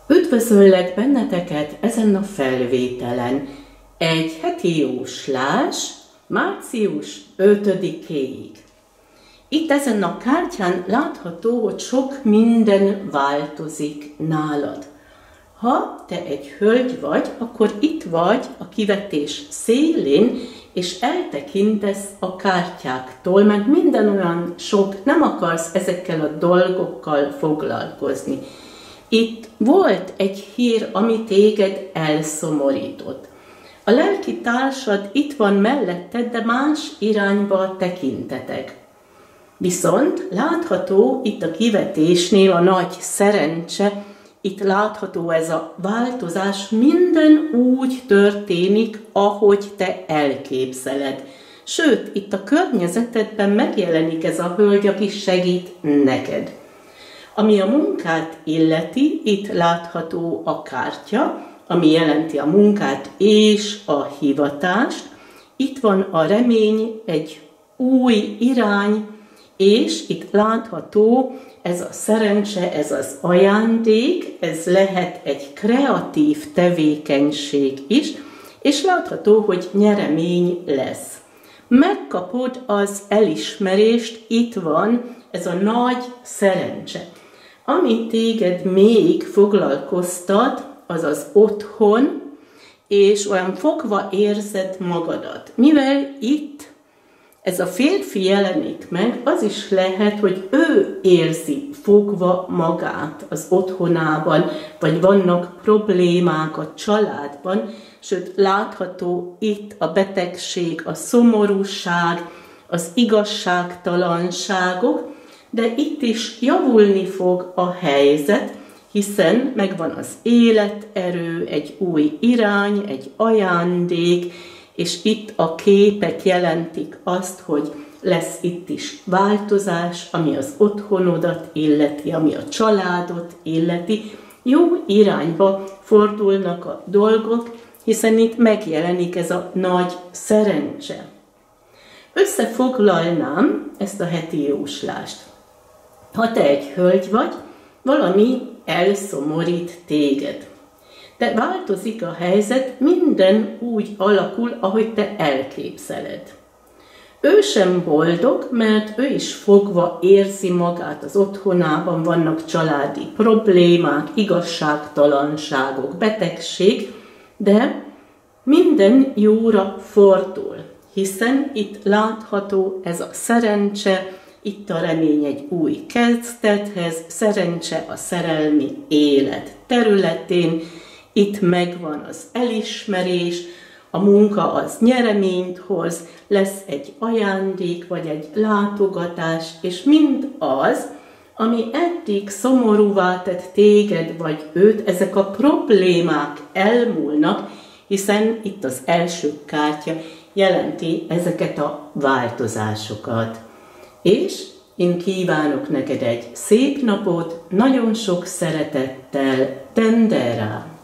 Üdvözöllek benneteket ezen a felvételen. Egy heti jóslás március 5-éig. Itt ezen a kártyán látható, hogy sok minden változik nálad. Ha te egy hölgy vagy, akkor itt vagy a kivetés szélén, és eltekintesz a kártyáktól, mert minden olyan sok, nem akarsz ezekkel a dolgokkal foglalkozni. Itt volt egy hír, ami téged elszomorított. A lelki társad itt van melletted, de más irányba tekintetek. Viszont látható itt a kivetésnél a nagy szerencse, itt látható ez a változás, minden úgy történik, ahogy te elképzeled. Sőt, itt a környezetedben megjelenik ez a hölgy, aki segít neked. Ami a munkát illeti, itt látható a kártya, ami jelenti a munkát és a hivatást. Itt van a remény, egy új irány, és itt látható ez a szerencse, ez az ajándék, ez lehet egy kreatív tevékenység is, és látható, hogy nyeremény lesz. Megkapod az elismerést, itt van ez a nagy szerencse. Ami téged még foglalkoztat, az az otthon, és olyan fogva érzed magadat. Mivel itt ez a férfi jelenik meg, az is lehet, hogy ő érzi fogva magát az otthonában, vagy vannak problémák a családban, sőt látható itt a betegség, a szomorúság, az igazságtalanságok, de itt is javulni fog a helyzet, hiszen megvan az életerő, egy új irány, egy ajándék, és itt a képek jelentik azt, hogy lesz itt is változás, ami az otthonodat illeti, ami a családot illeti. Jó irányba fordulnak a dolgok, hiszen itt megjelenik ez a nagy szerencse. Összefoglalnám ezt a heti jóslást. Ha te egy hölgy vagy, valami elszomorít téged. De változik a helyzet, minden úgy alakul, ahogy te elképzeled. Ő sem boldog, mert ő is fogva érzi magát az otthonában, vannak családi problémák, igazságtalanságok, betegség, de minden jóra fordul, hiszen itt látható ez a szerencse, itt a remény egy új kezdethez, szerencse a szerelmi élet területén, itt megvan az elismerés, a munka az nyereményt hoz, lesz egy ajándék vagy egy látogatás, és mind az, ami eddig szomorúvá tett téged vagy őt, ezek a problémák elmúlnak, hiszen itt az első kártya jelenti ezeket a változásokat. És én kívánok neked egy szép napot, nagyon sok szeretettel, Tendera!